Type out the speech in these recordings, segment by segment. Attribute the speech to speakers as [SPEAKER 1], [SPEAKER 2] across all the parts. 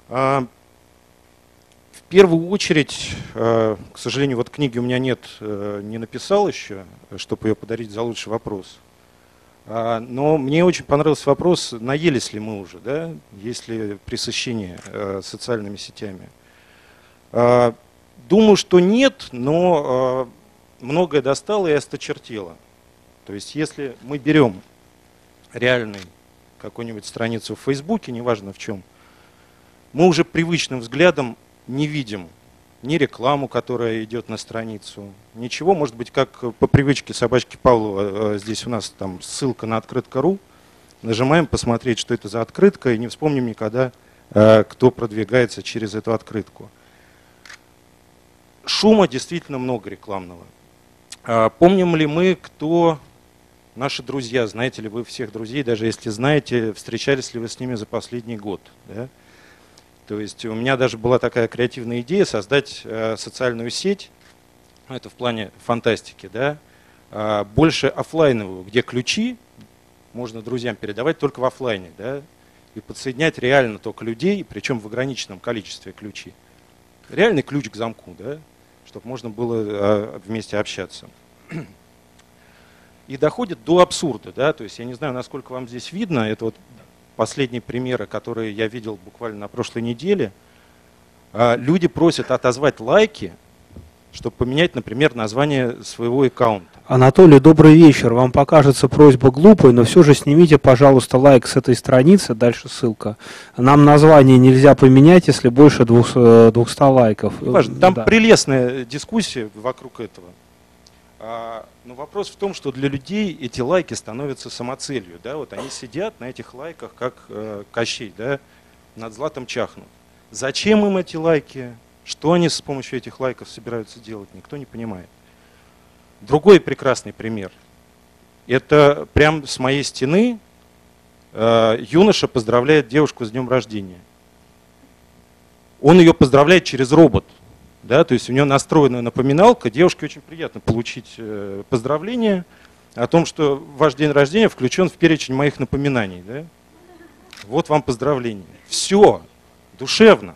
[SPEAKER 1] В первую очередь, к сожалению, вот книги у меня нет, не написал еще, чтобы ее подарить за лучший вопрос. Но мне очень понравился вопрос, наелись ли мы уже, да? Есть ли пресыщение социальными сетями. Думаю, что нет, но многое достало и осточертело. То есть если мы берем реальную какую-нибудь страницу в Фейсбуке, неважно в чем, мы уже привычным взглядом не видим ни рекламу, которая идет на страницу, ничего. Может быть, как по привычке собачки Павлова, здесь у нас там ссылка на открытка.ру. Нажимаем посмотреть, что это за открытка, и не вспомним никогда, кто продвигается через эту открытку. Шума действительно много рекламного. Помним ли мы, кто наши друзья? Знаете ли вы всех друзей? Даже если знаете, встречались ли вы с ними за последний год? Да? То есть у меня даже была такая креативная идея создать социальную сеть, это в плане фантастики, да, больше офлайновую, где ключи можно друзьям передавать только в офлайне, да, и подсоединять реально только людей, причем в ограниченном количестве ключей. Реальный ключ к замку, да, чтобы можно было вместе общаться. И доходит до абсурда, да, то есть я не знаю, насколько вам здесь видно, это вот последние примеры, которые я видел буквально на прошлой неделе. Люди просят отозвать лайки, чтобы поменять, например, название своего аккаунта.
[SPEAKER 2] Анатолий, добрый вечер. Вам покажется просьба глупой, но все же снимите, пожалуйста, лайк с этой страницы, дальше ссылка. Нам название нельзя поменять, если больше 200 лайков.
[SPEAKER 1] Там да. Прелестная дискуссия вокруг этого. Но вопрос в том, что для людей эти лайки становятся самоцелью. Да? Вот они сидят на этих лайках, как Кощей, да? Над златом чахнут. Зачем им эти лайки? Что они с помощью этих лайков собираются делать, никто не понимает. Другой прекрасный пример. Это прям с моей стены юноша поздравляет девушку с днем рождения. Он ее поздравляет через робот. Да, то есть у нее настроена напоминалка, девушке очень приятно получить поздравление о том, что ваш день рождения включен в перечень моих напоминаний. Да? Вот вам поздравление. Все, душевно.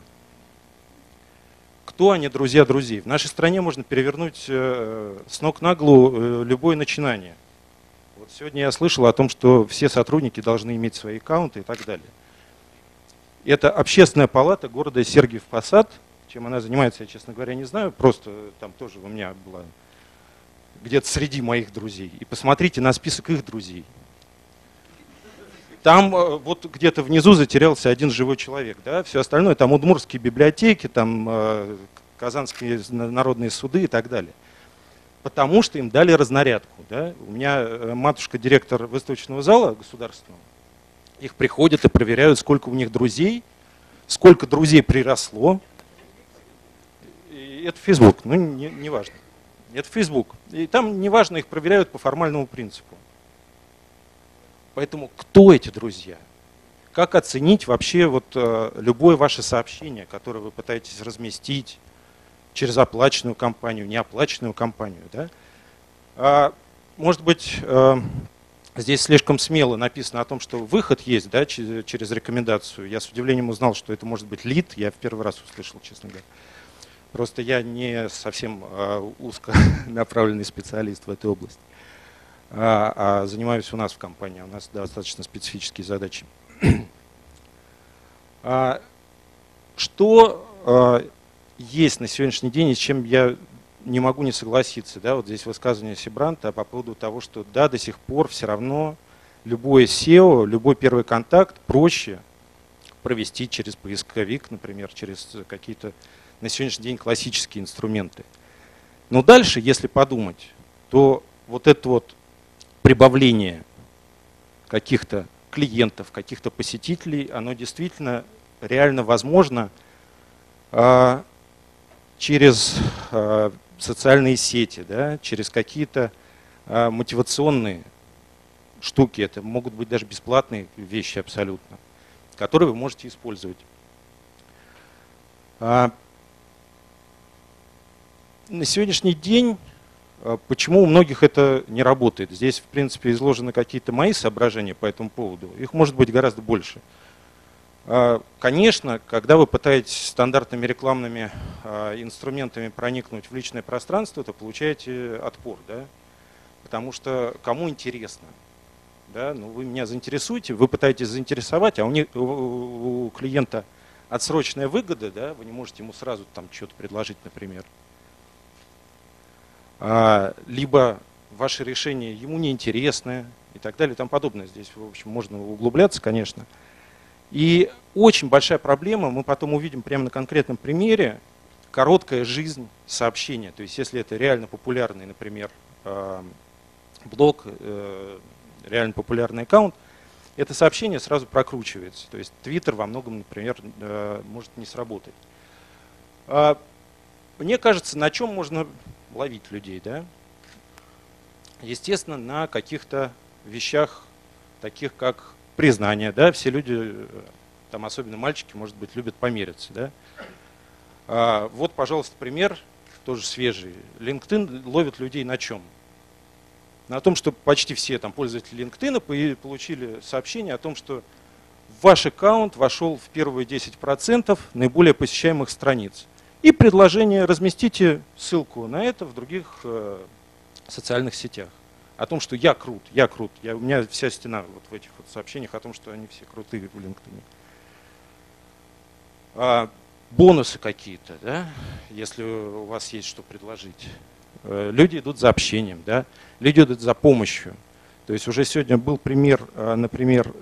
[SPEAKER 1] Кто они, друзья друзей? В нашей стране можно перевернуть с ног на голову любое начинание. Вот сегодня я слышал о том, что все сотрудники должны иметь свои аккаунты и так далее. Это общественная палата города Сергиев Посад. Чем она занимается, я, честно говоря, не знаю. Просто там тоже у меня была где-то среди моих друзей. И посмотрите на список их друзей. Там вот где-то внизу затерялся один живой человек. Да? Все остальное, там удмуртские библиотеки, там казанские народные суды и так далее. Потому что им дали разнарядку. Да? У меня матушка директор выставочного зала государственного. Их приходят и проверяют, сколько у них друзей, сколько друзей приросло. Это Facebook, ну не важно. Это Facebook. И там неважно, их проверяют по формальному принципу. Поэтому кто эти друзья? Как оценить вообще вот любое ваше сообщение, которое вы пытаетесь разместить через оплаченную компанию, неоплаченную компанию? Да? Может быть, здесь слишком смело написано о том, что выход есть, да, через рекомендацию. Я с удивлением узнал, что это может быть лид. Я в первый раз услышал, честно говоря. Просто я не совсем узконаправленный специалист в этой области, а занимаюсь у нас в компании. У нас достаточно специфические задачи. Что есть на сегодняшний день, и с чем я не могу не согласиться? Да, вот здесь высказывание Сибранта по поводу того, что да, до сих пор все равно любое SEO, любой первый контакт проще провести через поисковик, например, через какие-то на сегодняшний день классические инструменты. Но дальше, если подумать, то вот это вот прибавление каких-то клиентов, каких-то посетителей, оно действительно реально возможно через социальные сети, да, через какие-то мотивационные штуки. Это могут быть даже бесплатные вещи абсолютно, которые вы можете использовать. На сегодняшний день, почему у многих это не работает? Здесь, в принципе, изложены какие-то мои соображения по этому поводу. Их может быть гораздо больше. Конечно, когда вы пытаетесь стандартными рекламными инструментами проникнуть в личное пространство, то получаете отпор, да? Потому что кому интересно? Да? Ну, вы меня заинтересуете, вы пытаетесь заинтересовать, а у клиента отсрочная выгода, да? Вы не можете ему сразу там что-то предложить, например. Либо ваше решение ему неинтересное и так далее и тому подобное. Здесь, в общем, можно углубляться, конечно. И очень большая проблема, мы потом увидим прямо на конкретном примере, короткая жизнь сообщения. То есть если это реально популярный, например, блог, реально популярный аккаунт, это сообщение сразу прокручивается. То есть Twitter во многом, например, может не сработать. Мне кажется, на чем можно ловить людей, да? Естественно, на каких-то вещах, таких как признание, да, все люди, там особенно мальчики, может быть, любят помериться, да. Вот, пожалуйста, пример, тоже свежий. LinkedIn ловит людей на чем? На том, что почти все там пользователи LinkedIn получили сообщение о том, что ваш аккаунт вошел в первые 10% наиболее посещаемых страниц. И предложение: разместите ссылку на это в других социальных сетях. О том, что я крут, у меня вся стена вот в этих вот сообщениях о том, что они все крутые в LinkedIn. Бонусы какие-то, да, если у вас есть что предложить. Люди идут за общением, да, люди идут за помощью. То есть уже сегодня был пример, например,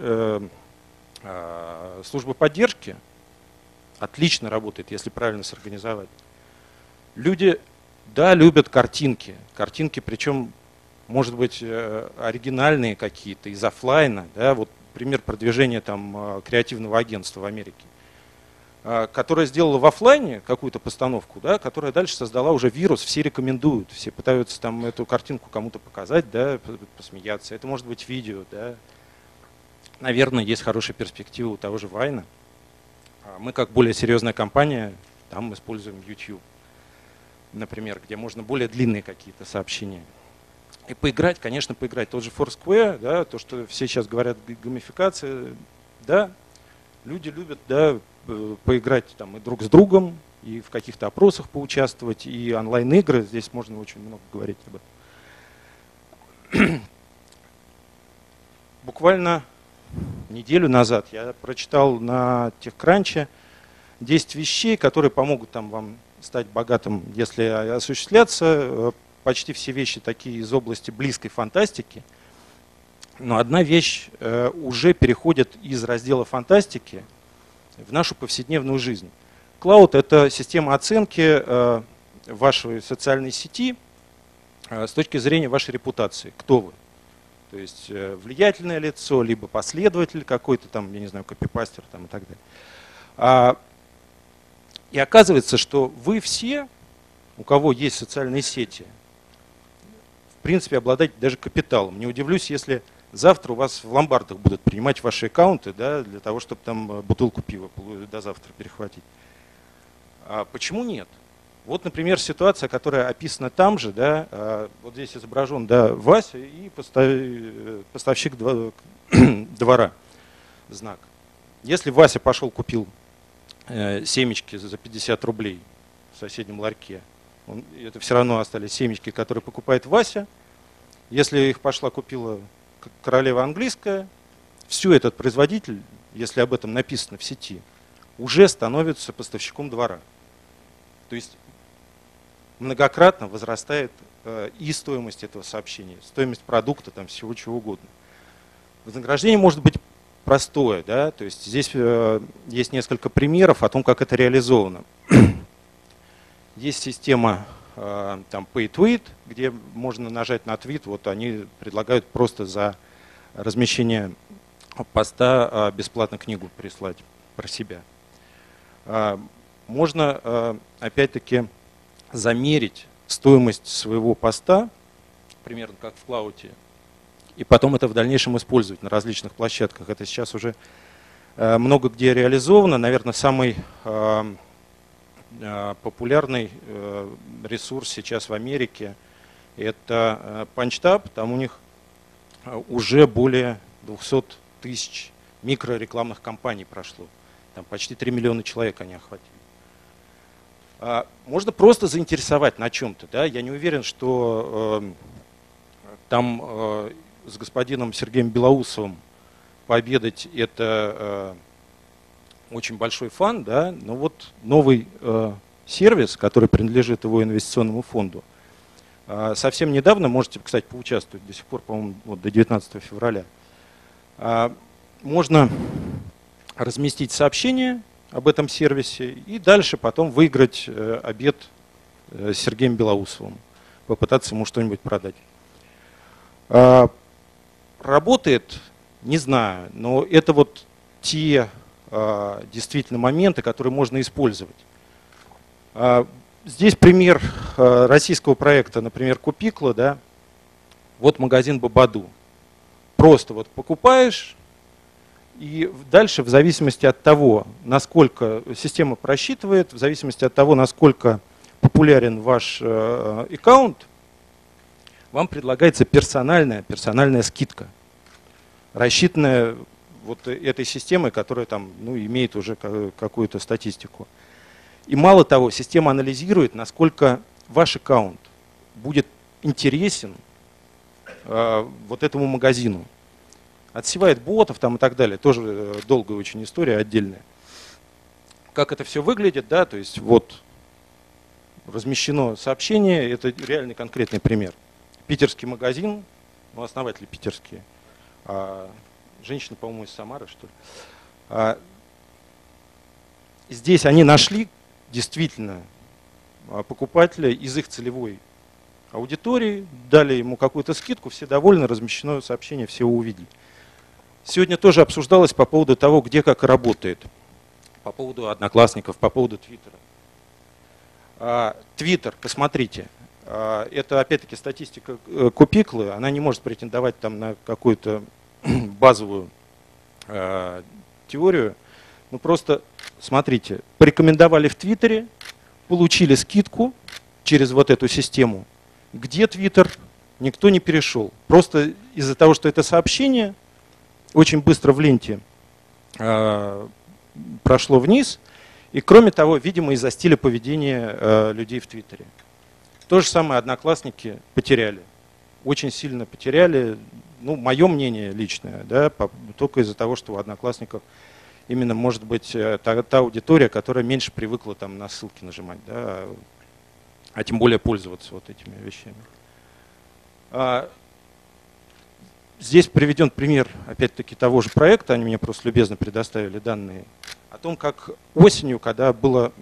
[SPEAKER 1] службы поддержки. Отлично работает, если правильно сорганизовать. Люди, да, любят картинки. Картинки, причем, может быть, оригинальные какие-то, из офлайна. Да, вот пример продвижения там креативного агентства в Америке, которое сделало в офлайне какую-то постановку, да, которая дальше создала уже вирус, все рекомендуют, все пытаются там эту картинку кому-то показать, да, посмеяться. Это может быть видео, да. Наверное, есть хорошая перспектива у того же Вайна. Мы, как более серьезная компания, там используем YouTube, например, где можно более длинные какие-то сообщения. И поиграть, конечно, поиграть. Тот же Foursquare, да, то, что все сейчас говорят, геймификация, да, люди любят, да, поиграть там и друг с другом, и в каких-то опросах поучаствовать, и онлайн-игры. Здесь можно очень много говорить об этом. Буквально неделю назад я прочитал на TechCrunch 10 вещей, которые помогут там вам стать богатым, если осуществляться. Почти все вещи такие из области близкой фантастики. Но одна вещь уже переходит из раздела фантастики в нашу повседневную жизнь. Клауд — это система оценки вашей социальной сети с точки зрения вашей репутации. Кто вы? То есть влиятельное лицо, либо последователь какой-то там, я не знаю, копипастер там и так далее. И оказывается, что вы все, у кого есть социальные сети, в принципе, обладаете даже капиталом. Не удивлюсь, если завтра у вас в ломбардах будут принимать ваши аккаунты, да, для того, чтобы там бутылку пива до завтра перехватить. А почему нет? Вот, например, ситуация, которая описана там же, да, вот здесь изображен, да, Вася и поставщик двора, знак. Если Вася пошел, купил семечки за 50 рублей в соседнем ларьке, это все равно остались семечки, которые покупает Вася. Если их пошла, купила королева английская, все, этот производитель, если об этом написано в сети, уже становится поставщиком двора. То есть многократно возрастает и стоимость этого сообщения, стоимость продукта, там, всего чего угодно. Вознаграждение может быть простое, да, то есть здесь есть несколько примеров о том, как это реализовано. Есть система там Pay Tweet, где можно нажать на твит, вот они предлагают просто за размещение поста бесплатно книгу прислать про себя. Можно опять-таки замерить стоимость своего поста, примерно как в Клауде, и потом это в дальнейшем использовать на различных площадках. Это сейчас уже много где реализовано. Наверное, самый популярный ресурс сейчас в Америке — это PunchTab. Там у них уже более 200 тысяч микрорекламных кампаний прошло. Там почти 3 миллиона человек они охватили. Можно просто заинтересовать на чем-то. Да? Я не уверен, что там с господином Сергеем Белоусовым пообедать – это очень большой фан, да? Но вот новый сервис, который принадлежит его инвестиционному фонду, совсем недавно, можете, кстати, поучаствовать до сих пор, по-моему, вот до 19 февраля, можно разместить сообщение об этом сервисе и дальше потом выиграть обед с Сергеем Белоусовым, попытаться ему что-нибудь продать. Работает? Не знаю, но это вот те действительно моменты, которые можно использовать. Здесь пример российского проекта, например, Купикла, да? Вот магазин Бабаду. Просто вот покупаешь, и дальше в зависимости от того, насколько система просчитывает, в зависимости от того, насколько популярен ваш аккаунт, вам предлагается персональная скидка, рассчитанная вот этой системой, которая там, ну, имеет уже какую-то статистику. И мало того, система анализирует, насколько ваш аккаунт будет интересен вот этому магазину. Отсевает ботов там и так далее. Тоже долгая очень история, отдельная. Как это все выглядит, да, то есть вот размещено сообщение, это реальный конкретный пример. Питерский магазин, ну, основатели питерские, женщина, по-моему, из Самары, что ли. Здесь они нашли действительно покупателя из их целевой аудитории, дали ему какую-то скидку, все довольны, размещено сообщение, все увидели. Сегодня тоже обсуждалось по поводу того, где как работает, по поводу Одноклассников, по поводу Твиттера. Твиттер, посмотрите, это опять-таки статистика Купиклы, она не может претендовать там на какую-то базовую теорию. Ну просто смотрите, порекомендовали в Твиттере, получили скидку через вот эту систему. Где Твиттер? Никто не перешел. Просто из-за того, что это сообщение очень быстро в ленте прошло вниз. И кроме того, видимо, из-за стиля поведения людей в Твиттере. То же самое Одноклассники потеряли. Очень сильно потеряли. Ну, мое мнение личное, да, только из-за того, что у Одноклассников именно может быть та аудитория, которая меньше привыкла там на ссылки нажимать, да, а тем более пользоваться вот этими вещами. Здесь приведен пример, опять-таки, того же проекта, они мне просто любезно предоставили данные, о том, как осенью, когда было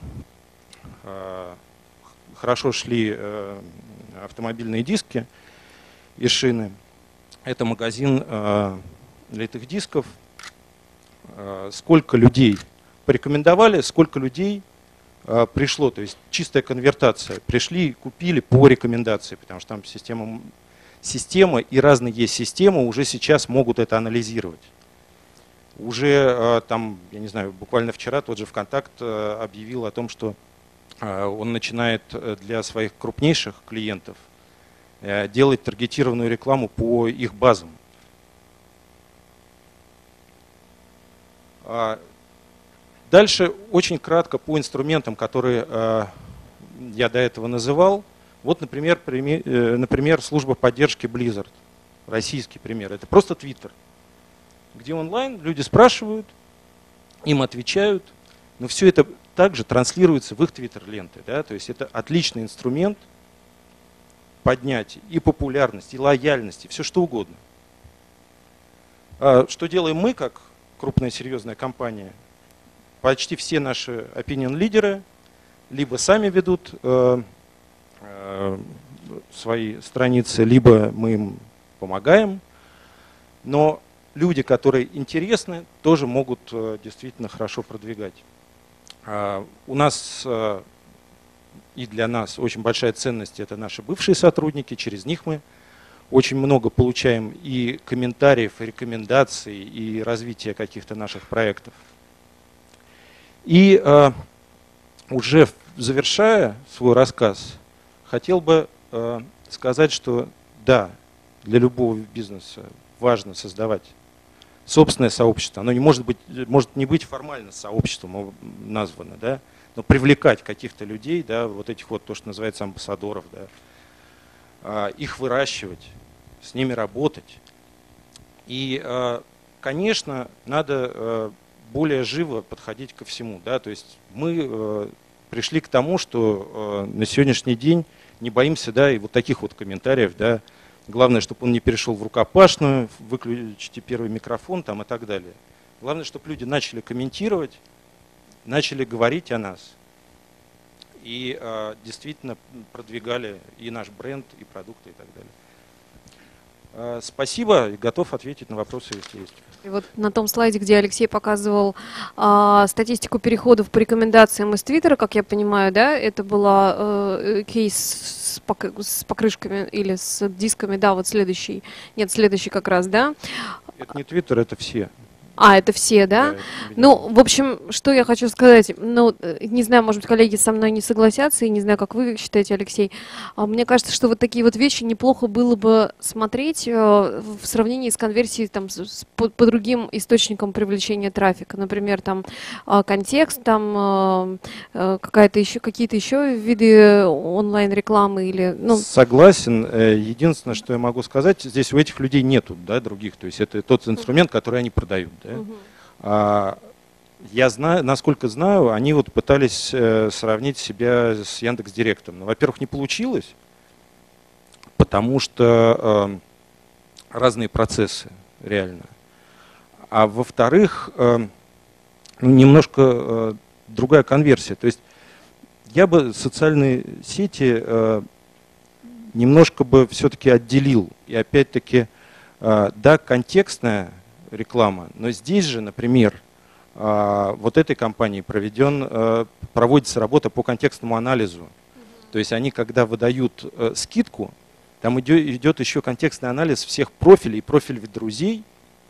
[SPEAKER 1] хорошо шли автомобильные диски и шины, это магазин литых дисков, сколько людей порекомендовали, сколько людей пришло, то есть чистая конвертация. Пришли, купили по рекомендации, потому что там система и разные системы уже сейчас могут это анализировать. Уже там, я не знаю, буквально вчера тот же ВКонтакт объявил о том, что он начинает для своих крупнейших клиентов делать таргетированную рекламу по их базам. Дальше очень кратко по инструментам, которые я до этого называл. Вот, например, служба поддержки Blizzard. Российский пример. Это просто Twitter, где онлайн люди спрашивают, им отвечают, но все это также транслируется в их Twitter-ленты. Да? То есть это отличный инструмент поднять и популярность, и лояльность, и все что угодно. Что делаем мы, как крупная серьезная компания? Почти все наши opinion-лидеры либо сами ведут свои страницы, либо мы им помогаем. Но люди, которые интересны, тоже могут действительно хорошо продвигать. У нас и для нас очень большая ценность – это наши бывшие сотрудники. Через них мы очень много получаем и комментариев, и рекомендаций, и развития каких-то наших проектов. И уже завершая свой рассказ, хотел бы сказать, что да, для любого бизнеса важно создавать собственное сообщество. Оно не может не быть формально сообществом названо, да, но привлекать каких-то людей, да, вот этих вот, то, что называется амбассадоров, да, их выращивать, с ними работать. И, конечно, надо более живо подходить ко всему, да, то есть мы пришли к тому, что на сегодняшний день не боимся, да, и вот таких вот комментариев, да. Главное, чтобы он не перешел в рукопашную, выключите первый микрофон там и так далее. Главное, чтобы люди начали комментировать, начали говорить о нас и действительно продвигали и наш бренд, и продукты и так далее. Спасибо, и готов ответить на вопросы, если есть.
[SPEAKER 3] И вот на том слайде, где Алексей показывал статистику переходов по рекомендациям из Твиттера, как я понимаю, да, это была кейс с покрышками или с дисками, да, вот следующий, нет, следующий как раз, да?
[SPEAKER 1] Это не Твиттер, это все.
[SPEAKER 3] Это все, да? Ну, в общем, что я хочу сказать, ну, не знаю, может быть, коллеги со мной не согласятся, и не знаю, как вы считаете, Алексей. Мне кажется, что вот такие вот вещи неплохо было бы смотреть в сравнении с конверсией там, по другим источникам привлечения трафика. Например, там контекст, там какие-то еще виды онлайн-рекламы или... Ну...
[SPEAKER 1] Согласен. Единственное, что я могу сказать, здесь у этих людей нету, да, других. То есть это тот инструмент, который они продают. Да? Я знаю, насколько знаю, они вот пытались сравнить себя с Яндекс.Директом. Но, во-первых, не получилось, потому что разные процессы реально. А во-вторых, немножко другая конверсия. То есть я бы социальные сети немножко бы все-таки отделил. И опять-таки, да, контекстная реклама. Но здесь же, например, вот этой компанией проводится работа по контекстному анализу. То есть они, когда выдают скидку, там идет еще контекстный анализ всех профилей, профилей друзей.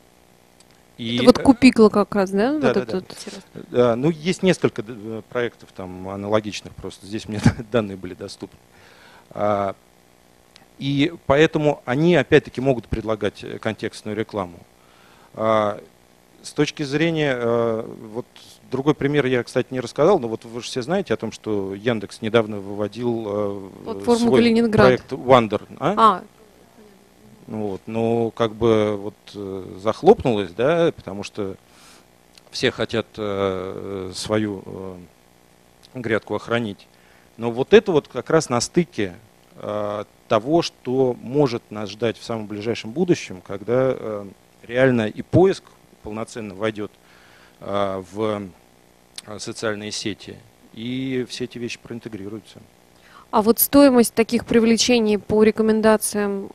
[SPEAKER 3] Это вот Купикла как раз, да?
[SPEAKER 1] Да,
[SPEAKER 3] вот
[SPEAKER 1] да, да. Ну, есть несколько проектов там аналогичных просто. Здесь мне данные были доступны. И поэтому они, опять-таки, могут предлагать контекстную рекламу. С точки зрения, вот другой пример я, кстати, не рассказал, но вот вы же все знаете о том, что Яндекс недавно выводил
[SPEAKER 3] платформу
[SPEAKER 1] свой
[SPEAKER 3] Калининград.
[SPEAKER 1] проект Wonder. Вот, но как бы вот захлопнулось, да, потому что все хотят свою грядку охранить. Но вот это вот как раз на стыке того, что может нас ждать в самом ближайшем будущем, когда реально и поиск полноценно войдет в социальные сети, и все эти вещи проинтегрируются.
[SPEAKER 3] А вот стоимость таких привлечений по рекомендациям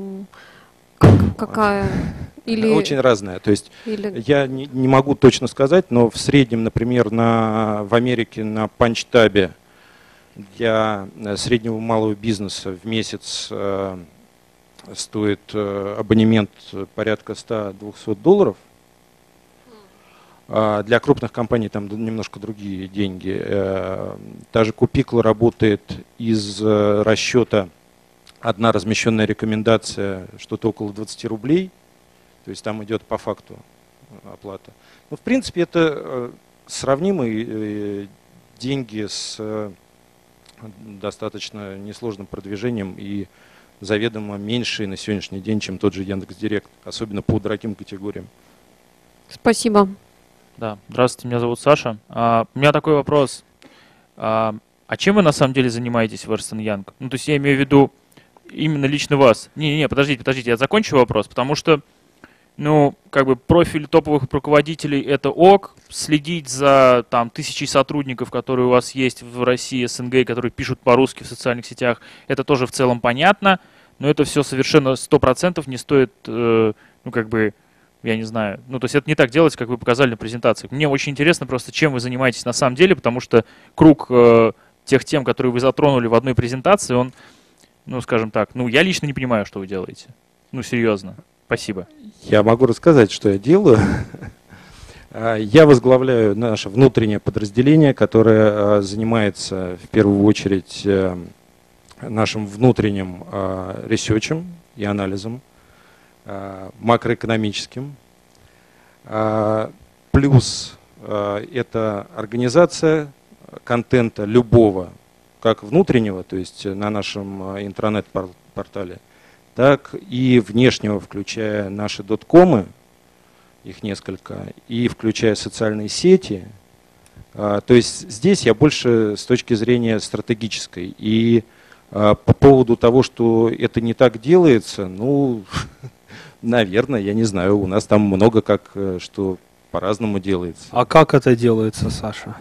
[SPEAKER 3] какая? Или...
[SPEAKER 1] Очень разная. То есть я не могу точно сказать, но в среднем, например, в Америке на панчтабе для среднего малого бизнеса в месяц стоит абонемент порядка $100-200. Для крупных компаний там немножко другие деньги. Та же Купикла работает из расчета одна размещенная рекомендация, что-то около 20 рублей. То есть там идет по факту оплата. Ну, в принципе, это сравнимые деньги с достаточно несложным продвижением и заведомо меньшие на сегодняшний день, чем тот же Яндекс.Директ, особенно по дорогим категориям.
[SPEAKER 3] Спасибо.
[SPEAKER 4] Да, здравствуйте, меня зовут Саша. У меня такой вопрос. А чем вы на самом деле занимаетесь в Эрнст & Янг? Ну, то есть я имею в виду именно лично вас. Не, подождите, я закончу вопрос, потому что, ну, как бы профиль топовых руководителей — это ок, следить за там тысячей сотрудников, которые у вас есть в России, СНГ, которые пишут по-русски в социальных сетях, это тоже в целом понятно, но это все совершенно 100% не стоит, ну, как бы, я не знаю, ну, то есть это не так делать, как вы показали на презентации. Мне очень интересно просто, чем вы занимаетесь на самом деле, потому что круг тех тем, которые вы затронули в одной презентации, он, ну, скажем так, ну, я лично не понимаю, что вы делаете. Ну, серьезно. Спасибо.
[SPEAKER 1] Я могу рассказать, что я делаю. Я возглавляю наше внутреннее подразделение, которое занимается в первую очередь нашим внутренним ресерчем и анализом, макроэкономическим. Плюс это организация контента любого, как внутреннего, то есть на нашем интернет-портале, так и внешнего, включая наши доткомы, их несколько, и включая социальные сети. То есть здесь я больше с точки зрения стратегической. И по поводу того, что это не так делается, ну, наверное, я не знаю, у нас там много как, что по-разному делается.
[SPEAKER 2] А как это делается, Саша?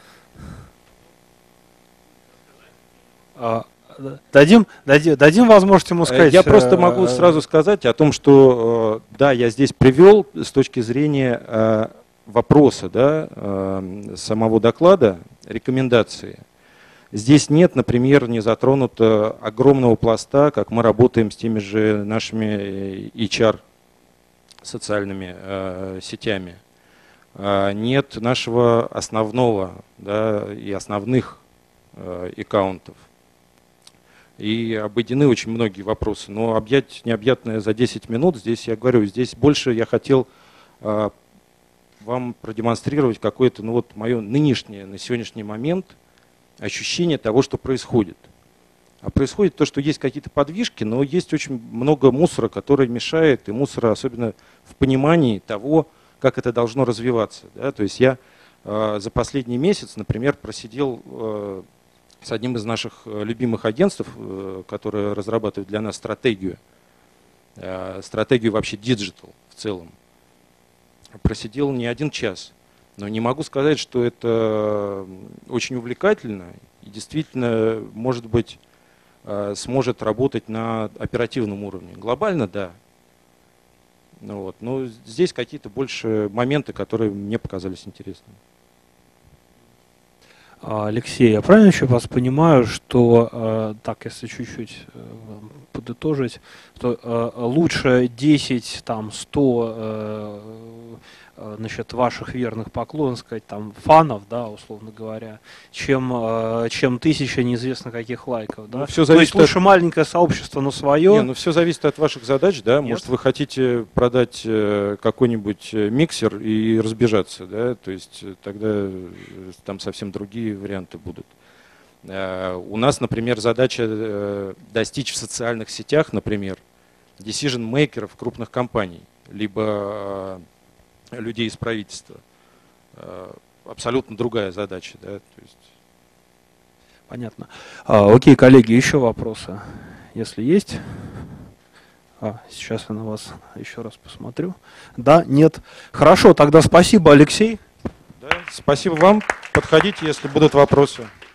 [SPEAKER 2] Дадим возможность ему сказать.
[SPEAKER 1] Я просто могу сразу сказать о том, что да, я здесь привел с точки зрения вопроса, да, самого доклада, рекомендации. Здесь нет, например, не затронуто огромного пласта, как мы работаем с теми же нашими HR социальными сетями. Нет нашего основного, да, и основных аккаунтов. И обойдены очень многие вопросы. Но объять необъятное за 10 минут, здесь я говорю, здесь больше я хотел вам продемонстрировать какое-то, ну вот мое нынешнее, на сегодняшний момент ощущение того, что происходит. А происходит то, что есть какие-то подвижки, но есть очень много мусора, который мешает, и мусора особенно в понимании того, как это должно развиваться. Да? То есть я за последний месяц, например, просидел с одним из наших любимых агентств, которое разрабатывает для нас стратегию вообще диджитал в целом. Просидел не 1 час, но не могу сказать, что это очень увлекательно и действительно, может быть, сможет работать на оперативном уровне. Глобально, да. Ну, вот. Но здесь какие-то больше моменты, которые мне показались интересными.
[SPEAKER 2] Алексей, я правильно еще вас понимаю, что, так, если чуть-чуть подытожить, то лучше 10, там, 100 значит, ваших верных поклонников, сказать, там, фанов, да, условно говоря, чем 1000 неизвестно каких лайков, да?
[SPEAKER 1] Ну, все
[SPEAKER 2] то есть
[SPEAKER 1] зависит
[SPEAKER 2] лучше маленькое сообщество, но свое.
[SPEAKER 1] Не, ну все зависит от ваших задач, да.
[SPEAKER 2] Нет?
[SPEAKER 1] Может, вы хотите продать какой-нибудь миксер и разбежаться, да, то есть тогда там совсем другие варианты будут. У нас, например, задача достичь в социальных сетях, например, decision-мейкеров крупных компаний, либо людей из правительства. Абсолютно другая задача, да, то есть.
[SPEAKER 2] Понятно. Окей, коллеги, еще вопросы, если есть. Сейчас я на вас еще раз посмотрю. Да, нет. Хорошо, тогда спасибо, Алексей.
[SPEAKER 1] Да, спасибо вам. Подходите, если будут вопросы.